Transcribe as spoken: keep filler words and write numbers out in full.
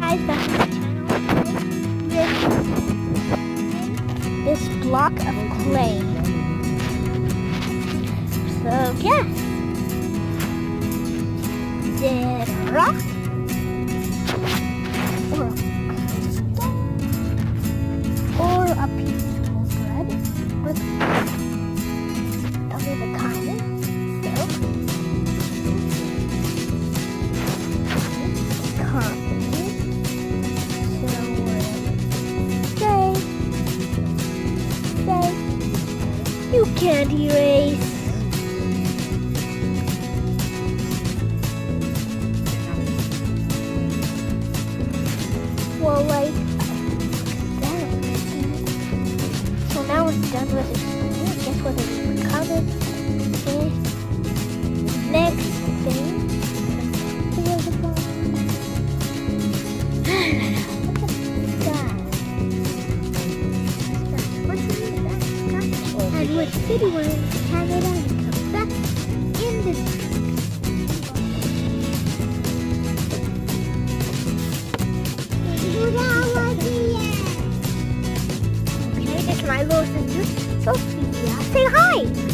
guys back to my channel with this block of clay. So yes, did a rock or a crystal or a piece of bread or tell me the comment. So comment. So say say you can't erase. Well, like that. So now it's done with it. Guess what? It's comment. Okay. Next thing. And what city we're in Canada and Quebec in the Okay, this is my little sister, Sophia. Say hi!